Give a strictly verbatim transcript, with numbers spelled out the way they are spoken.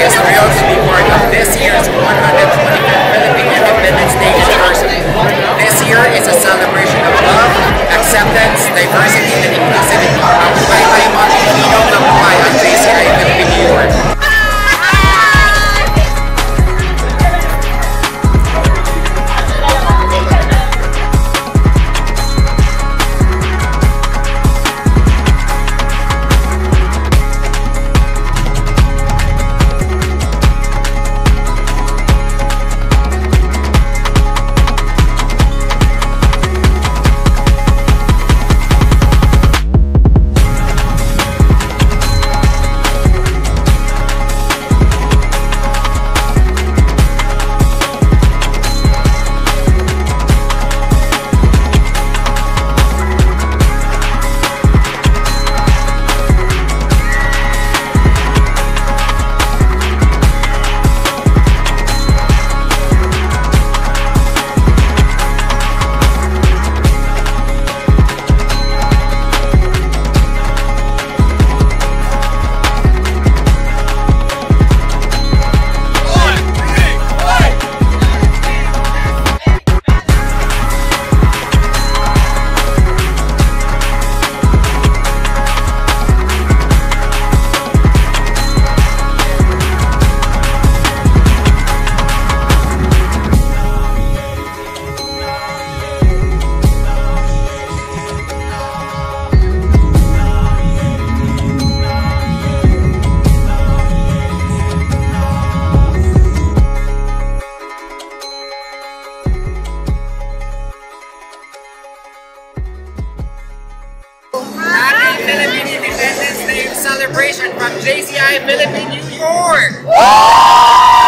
is thrilled to be part of this year's one hundred twenty-fifth Philippine Independence Day anniversary. This year is a celebration of love, acceptance, diversity, and inclusivity. Buhay tayo mga Pilipino na buhay ang J C I Philippine-New York. Philippine Independence Day celebration from J C I Philippine-New York!